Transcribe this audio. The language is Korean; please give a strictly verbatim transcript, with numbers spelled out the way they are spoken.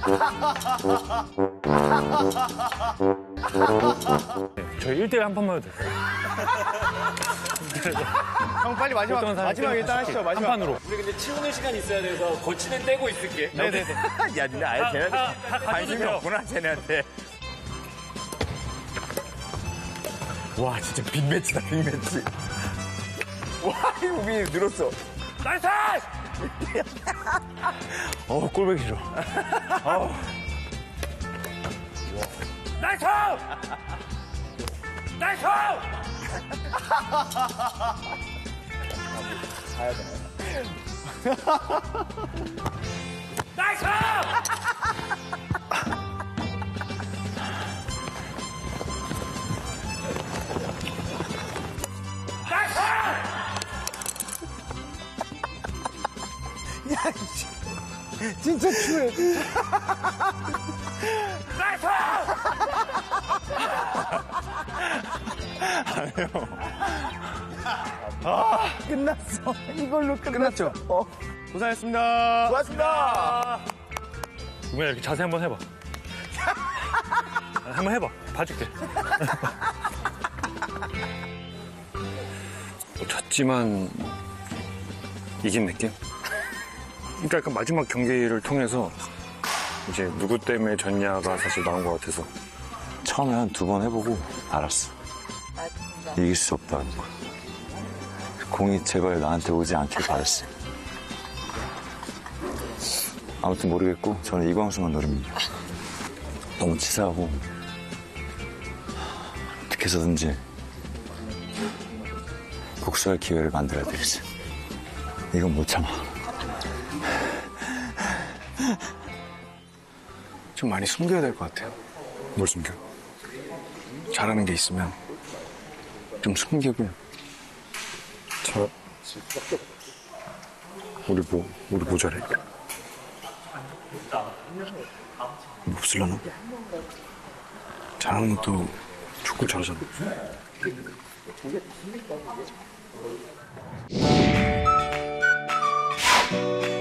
저희 일 대일 한 판만 해도 돼요. 형 빨리 마지막 마지막 일단 하시죠. 마지막 한 판으로. 우리 근데 치우는 시간 있어야 돼서 거치는 떼고 있을게. 네네네. 야, 니네 아예 쟤네한테 관심이 없구나, 쟤네한테. 와, 진짜 빅매치다, 빅매치. 와, 이 우빈이 늘었어. 나이스! 어, 꼴보기 싫어. 어. 나이스! 나이스! 가야 되나? 나이스! 야, 진짜 추해. 나이스! 아, 끝났어. 이걸로 끝났죠? 어. 고생했습니다. 고맙습니다. 우빈아, 이렇게 자세 한번 해봐. 한번 해봐. 봐줄게. 졌지만 이긴 느낌? 그러니까 약간 마지막 경기를 통해서 이제 누구 때문에 졌냐가 사실 나온 것 같아서 처음에 한 두 번 해보고 알았어. 이길 수 없다는 거. 공이 제발 나한테 오지 않길 바랬어. 아무튼 모르겠고 저는 이광수만 노립니다. 너무 치사하고 어떻게 해서든지 복수할 기회를 만들어야 되겠어. 이건 못 참아. 좀 많이 숨겨야 될 것 같아요. 뭘 숨겨? 잘하는 게 있으면 좀 숨기고. 저 우리 뭐 우리 뭐 잘해? 뭐 없을라나? 잘하는 것도 축구 잘하잖아. Thank you.